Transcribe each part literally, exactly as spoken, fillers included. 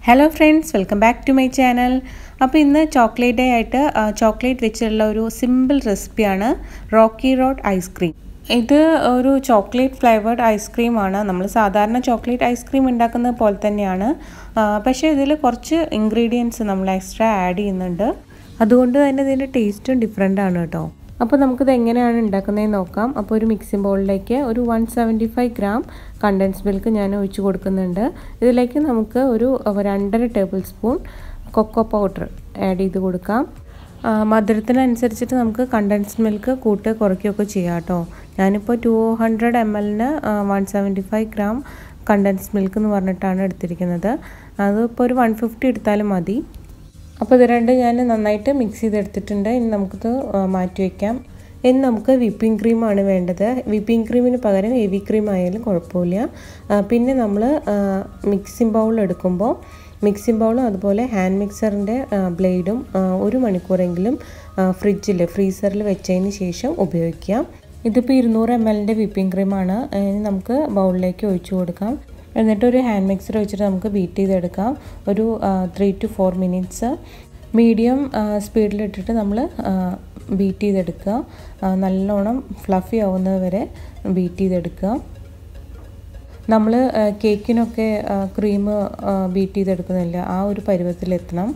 Hello friends, welcome back to my channel. അപ്പോൾ ഇന്ന് chocolate day ആയിട്ട് ചോക്ലേറ്റ് വെച്ചുള്ള ഒരു സിമ്പിൾ റെസിപ്പിയാണ് റോക്കി റോഡ് ഐസ്ക്രീം. ഇത് ഒരു ചോക്ലേറ്റ് ഫ്ലേവേർഡ് ഐസ്ക്രീമാണ്. നമ്മൾ സാധാരണ ചോക്ലേറ്റ് ഐസ്ക്രീം ഉണ്ടാക്കുന്നത് പോലെ തന്നെയാണ്, പക്ഷേ ഇതിൽ കുറച്ച് ഇൻഗ്രീഡിയൻസ് നമ്മൾ എക്സ്ട്രാ ആഡ് ചെയ്യുന്നുണ്ട്. അതുകൊണ്ട് തന്നെ ഇതിൻ്റെ ടേസ്റ്റും ഡിഫറെൻ്റ് ആണ് കേട്ടോ. അപ്പോൾ നമുക്കിത് എങ്ങനെയാണ് ഉണ്ടാക്കുന്നതെന്ന് നോക്കാം. അപ്പോൾ ഒരു മിക്സിംഗ് ബൗളിലേക്ക് ഒരു one seventy five gram condense milk ഞാൻ ഒഴിച്ച് കൊടുക്കുന്നുണ്ട്. ഇതിലേക്ക് നമുക്ക് ഒരു രണ്ടര tablespoon cocoa powder add ചെയ്ത് കൊടുക്കാം. മധുരത്തിനനുസരിച്ചിട്ട് നമുക്ക് കണ്ടൻസ്ഡ് മിൽക്ക് കൂട്ട് കുറയ്ക്കുകയൊക്കെ ചെയ്യാം കേട്ടോ. ഞാനിപ്പോൾ ടു ഹൺഡ്രഡ് എം എല്ലിന് one seventy five gram condensed milk എന്ന് പറഞ്ഞിട്ടാണ് എടുത്തിരിക്കുന്നത്. അതിപ്പോൾ ഒരു വൺ ഫിഫ്റ്റി എടുത്താലും മതി. അപ്പോൾ ഇത് രണ്ട് ഞാൻ നന്നായിട്ട് മിക്സ് ചെയ്തെടുത്തിട്ടുണ്ട്. ഇനി നമുക്കിത് മാറ്റി വയ്ക്കാം. ഇനി നമുക്ക് വിപ്പിംഗ് ക്രീമാണ് വേണ്ടത്. വിപ്പിംഗ് ക്രീമിന് പകരം ഹെവി ക്രീം ആയാലും കുഴപ്പമില്ല. പിന്നെ നമ്മൾ മിക്സിംഗ് ബൗൾ എടുക്കുമ്പോൾ മിക്സിംഗ് ബൗളും അതുപോലെ ഹാൻഡ് മിക്സറിൻ്റെ ബ്ലേഡും ഒരു മണിക്കൂറെങ്കിലും ഫ്രിഡ്ജിൽ ഫ്രീസറിൽ വെച്ചതിന് ശേഷം ഉപയോഗിക്കാം. ഇതിപ്പോൾ ഇരുന്നൂറ് എം എല്ലിൻ്റെ വിപ്പിംഗ് ക്രീമാണ്. ഇനി നമുക്ക് ബൗളിലേക്ക് ഒഴിച്ചു കൊടുക്കാം. എന്നിട്ട് ഒരു ഹാൻഡ് മിക്സർ വെച്ചിട്ട് നമുക്ക് ബീറ്റ് ചെയ്തെടുക്കാം. ഒരു three two four minutes medium സ്പീഡിലിട്ടിട്ട് നമ്മൾ ബീറ്റ് ചെയ്തെടുക്കുക. നല്ലോണം ഫ്ലഫി ആവുന്നത് വരെ ബീറ്റ് ചെയ്തെടുക്കുക. നമ്മൾ കേക്കിനൊക്കെ ക്രീം ബീറ്റ് ചെയ്തെടുക്കുന്നില്ല, ആ ഒരു പരുവത്തിലെത്തണം.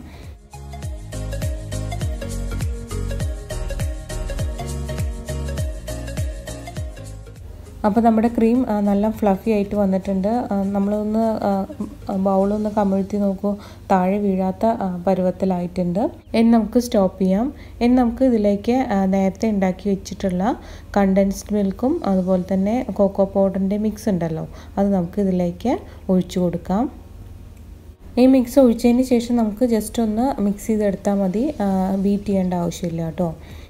അപ്പോൾ നമ്മുടെ ക്രീം നല്ല ഫ്ലഫി ആയിട്ട് വന്നിട്ടുണ്ട്. നമ്മളൊന്ന് ബൗളൊന്ന് കമിഴ്ത്തി നോക്കൂ, താഴെ വീഴാത്ത പരുവത്തിലായിട്ടുണ്ട്. ഇനി നമുക്ക് സ്റ്റോപ്പ് ചെയ്യാം. ഇനി നമുക്ക് ഇതിലേക്ക് നേരത്തെ ഉണ്ടാക്കി വെച്ചിട്ടുള്ള കണ്ടൻസ്ഡ് മിൽക്കും അതുപോലെ തന്നെ കൊക്കോ പൗഡറിൻ്റെ മിക്സ് ഉണ്ടല്ലോ, അത് നമുക്ക് ഇതിലേക്ക് ഒഴിച്ചു കൊടുക്കാം. ഈ മിക്സ് ഒഴിച്ചതിന് ശേഷം നമുക്ക് ജസ്റ്റ് ഒന്ന് മിക്സ് ചെയ്തെടുത്താൽ മതി, ബീറ്റ് ചെയ്യേണ്ട ആവശ്യമില്ല കേട്ടോ.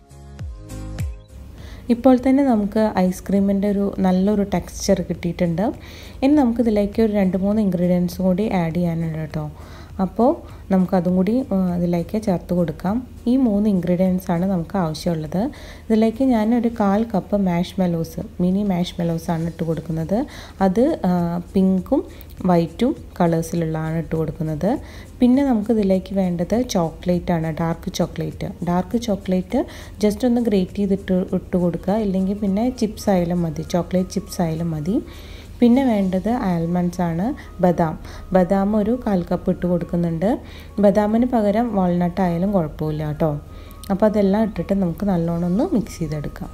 ഇപ്പോൾ തന്നെ നമുക്ക് ഐസ്ക്രീമിൻ്റെ ഒരു നല്ലൊരു ടെക്സ്ചർ കിട്ടിയിട്ടുണ്ട്. ഇനി നമുക്കിതിലേക്ക് ഒരു രണ്ട് മൂന്ന് ഇൻഗ്രീഡിയൻസും കൂടി ആഡ് ചെയ്യാനുണ്ട് കേട്ടോ. അപ്പോൾ നമുക്കതും കൂടി ഇതിലേക്ക് ചേർത്ത് കൊടുക്കാം. ഈ മൂന്ന് ഇൻഗ്രീഡിയൻസാണ് നമുക്ക് ആവശ്യമുള്ളത്. ഇതിലേക്ക് ഞാനൊരു കാൽ കപ്പ് മാഷ് മെലോസ്, മിനി മാഷ് മെലോസാണ് ഇട്ട് കൊടുക്കുന്നത്. അത് പിങ്കും വൈറ്റും കളേഴ്സിലുള്ളതാണ് ഇട്ട് കൊടുക്കുന്നത്. പിന്നെ നമുക്കിതിലേക്ക് വേണ്ടത് ചോക്ലേറ്റ് ആണ്, dark chocolate. Dark chocolate just ഒന്ന് ഗ്രേറ്റ് ചെയ്തിട്ട് ഇട്ട് കൊടുക്കുക, ഇല്ലെങ്കിൽ പിന്നെ ചിപ്സ് ആയാലും മതി, ചോക്ലേറ്റ് ചിപ്സ് ആയാലും മതി. പിന്നെ വേണ്ടത് ആൽമണ്ട്സ് ആണ്, ബദാം. ബദാം ഒരു കാൽ കപ്പ് ഇട്ട് കൊടുക്കുന്നുണ്ട്. ബദാമിന് പകരം വാൾനട്ട് ആയാലും കുഴപ്പമില്ല കേട്ടോ. അപ്പോൾ അതെല്ലാം ഇട്ടിട്ട് നമുക്ക് നല്ലോണം ഒന്ന് മിക്സ് ചെയ്തെടുക്കാം.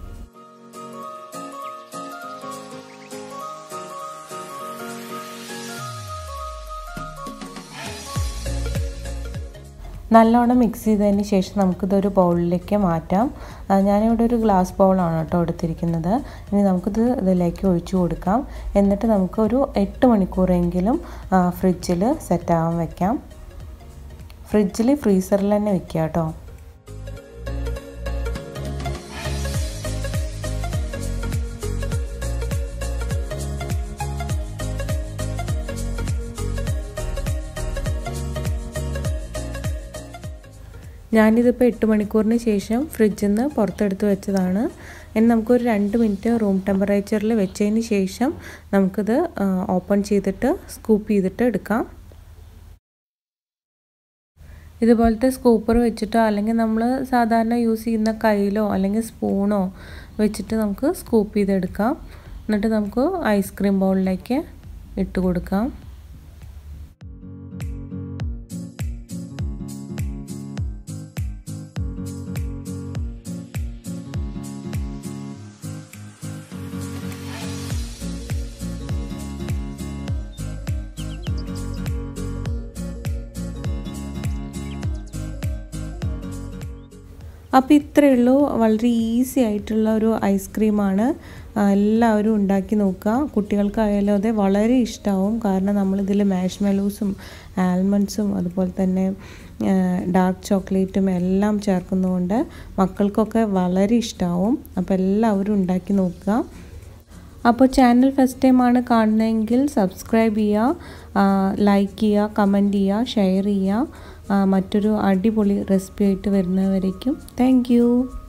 നല്ലോണം മിക്സ് ചെയ്തതിന് ശേഷം നമുക്കിതൊരു ബൗളിലേക്ക് മാറ്റാം. ഞാനിവിടെ ഒരു ഗ്ലാസ് ബൗളാണ് കേട്ടോ എടുത്തിരിക്കുന്നത്. ഇനി നമുക്കിത് ഇതിലേക്ക് ഒഴിച്ചു കൊടുക്കാം. എന്നിട്ട് നമുക്കൊരു എട്ട് മണിക്കൂറെങ്കിലും ഫ്രിഡ്ജിൽ സെറ്റാകാൻ വെക്കാം. ഫ്രിഡ്ജിൽ ഫ്രീസറിൽ തന്നെ വെക്കുക കേട്ടോ. ഞാനിതിപ്പോൾ എട്ട് മണിക്കൂറിന് ശേഷം ഫ്രിഡ്ജിൽ നിന്ന് പുറത്തെടുത്ത് വെച്ചതാണ്. ഇനി നമുക്കൊരു രണ്ട് മിനിറ്റ് റൂം ടെമ്പറേച്ചറിൽ വെച്ചതിന് ശേഷം നമുക്കിത് ഓപ്പൺ ചെയ്തിട്ട് സ്കൂപ്പ് ചെയ്തിട്ട് എടുക്കാം. ഇതുപോലത്തെ സ്കൂപ്പർ വെച്ചിട്ടോ അല്ലെങ്കിൽ നമ്മൾ സാധാരണ യൂസ് ചെയ്യുന്ന കയ്യിലോ അല്ലെങ്കിൽ സ്പൂണോ വെച്ചിട്ട് നമുക്ക് സ്കൂപ്പ് ചെയ്തെടുക്കാം. എന്നിട്ട് നമുക്ക് ഐസ്ക്രീം ബൗളിലേക്ക് ഇട്ട് കൊടുക്കാം. അപ്പോൾ ഇത്രയേ ഉള്ളൂ, വളരെ ഈസി ആയിട്ടുള്ള ഒരു ഐസ്ക്രീമാണ്. എല്ലാവരും ഉണ്ടാക്കി നോക്കുക. കുട്ടികൾക്കായാലും അതെ വളരെ ഇഷ്ടമാവും. കാരണം നമ്മളിതിൽ മാഷ് മെലോസും ആൽമണ്ട്സും അതുപോലെ തന്നെ ഡാർക്ക് ചോക്ലേറ്റും എല്ലാം ചേർക്കുന്നതുകൊണ്ട് മക്കൾക്കൊക്കെ വളരെ ഇഷ്ടമാവും. അപ്പോൾ എല്ലാവരും ഉണ്ടാക്കി നോക്കുക. അപ്പോൾ ചാനൽ ഫസ്റ്റ് ടൈമാണ് കാണുന്നതെങ്കിൽ സബ്സ്ക്രൈബ് ചെയ്യുക, ലൈക്ക് ചെയ്യുക, കമൻറ്റ് ചെയ്യുക, ഷെയർ ചെയ്യുക. മറ്റൊരു അടിപൊളി റെസിപ്പി ആയിട്ട് വരുന്നവരേക്കും താങ്ക് യു.